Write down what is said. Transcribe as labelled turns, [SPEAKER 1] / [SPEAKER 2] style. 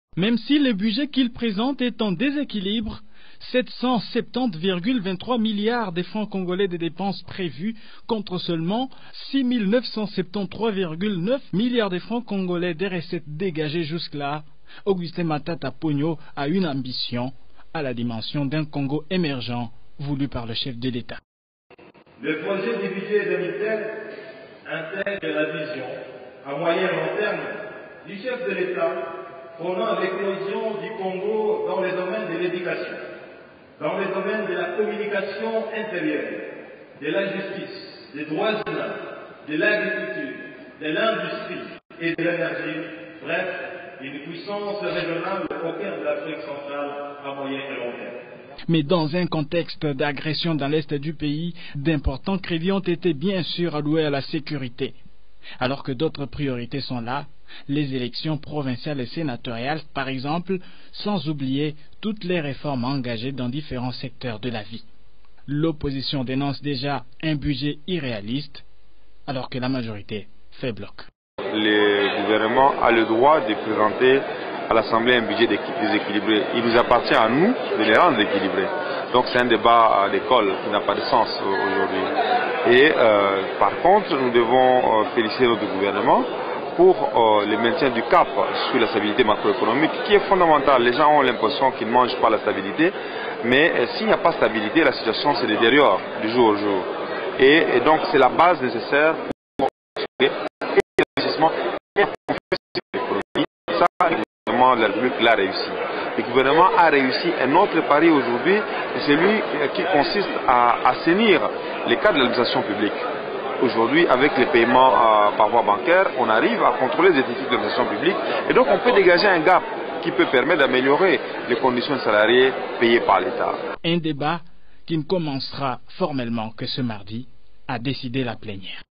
[SPEAKER 1] Même si le budget qu'il présente est en déséquilibre, 770,23 milliards de francs congolais de dépenses prévues contre seulement 6 973,9 milliards de francs congolais de recettes dégagées jusque-là, Augustin Matata Ponyo a une ambition à la dimension d'un Congo émergent voulu par le chef de l'État.
[SPEAKER 2] Le projet du budget 2017 intègre la vision à moyen et long terme du chef de l'État prônant l'éclosion du Congo dans les domaines de l'éducation, dans les domaines de la communication intérieure, de la justice, des droits humains, de l'agriculture, de l'industrie et de l'énergie, bref, une puissance régionale au cœur de l'Afrique centrale à moyen et long terme.
[SPEAKER 1] Mais dans un contexte d'agression dans l'est du pays, d'importants crédits ont été bien sûr alloués à la sécurité. Alors que d'autres priorités sont là, les élections provinciales et sénatoriales par exemple, sans oublier toutes les réformes engagées dans différents secteurs de la vie. L'opposition dénonce déjà un budget irréaliste, alors que la majorité fait bloc.
[SPEAKER 3] Le gouvernement a le droit de présenter à l'Assemblée un budget déséquilibré. Il nous appartient à nous de les rendre équilibrés. Donc c'est un débat d'école qui n'a pas de sens aujourd'hui. Et par contre, nous devons féliciter notre gouvernement pour le maintien du cap sur la stabilité macroéconomique qui est fondamentale. Les gens ont l'impression qu'ils ne mangent pas la stabilité, mais s'il n'y a pas de stabilité, la situation se détériore du jour au jour. Et donc c'est la base nécessaire pour l'investissement et l'économie. Ça, le gouvernement de la République l'a réussi. Le gouvernement a réussi un autre pari aujourd'hui, celui qui consiste à assainir les cas de l'administration publique. Aujourd'hui, avec les paiements par voie bancaire, on arrive à contrôler les déficits de l'administration publique et donc on peut dégager un gap qui peut permettre d'améliorer les conditions de salariés payées par l'État.
[SPEAKER 1] Un débat qui ne commencera formellement que ce mardi, a décidé la plénière.